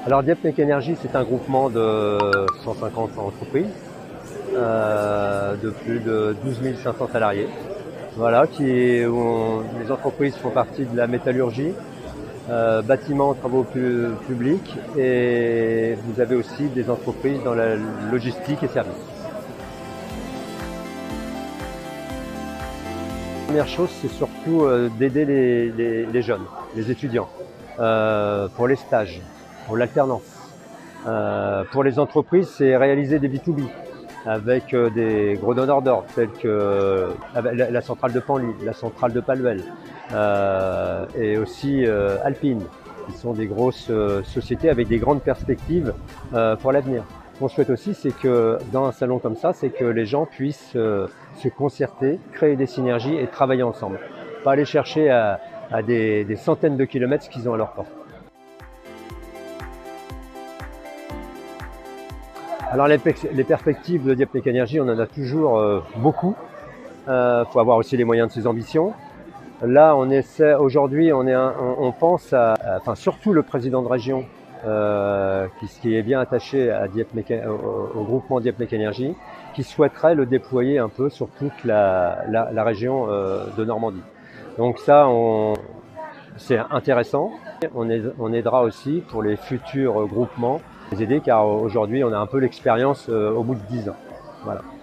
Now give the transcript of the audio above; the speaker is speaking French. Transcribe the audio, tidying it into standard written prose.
Alors Dieppe Mec Énergie, c'est un groupement de 150 entreprises, de plus de 12 500 salariés. Voilà, les entreprises font partie de la métallurgie, bâtiments, travaux publics, et vous avez aussi des entreprises dans la logistique et services. La première chose, c'est surtout d'aider les jeunes, les étudiants, pour les stages, pour l'alternance. Pour les entreprises, c'est réaliser des B2B avec des gros donneurs d'ordre tels que la centrale de Panly, la centrale de Paluel, et aussi Alpine, qui sont des grosses sociétés avec des grandes perspectives pour l'avenir. Ce qu'on souhaite aussi, c'est que dans un salon comme ça, c'est que les gens puissent se concerter, créer des synergies et travailler ensemble. Pas aller chercher à des centaines de kilomètres ce qu'ils ont à leur porte. Alors les perspectives de Dieppe Mec Énergie, on en a toujours beaucoup. Faut avoir aussi les moyens de ses ambitions. Là, on essaie aujourd'hui, on pense enfin surtout le président de région qui est bien attaché à au groupement Dieppe Mec Énergie, qui souhaiterait le déployer un peu sur toute la région de Normandie. Donc ça, c'est intéressant. On aidera aussi pour les futurs groupements, les aider, car aujourd'hui on a un peu l'expérience au bout de 10 ans. Voilà.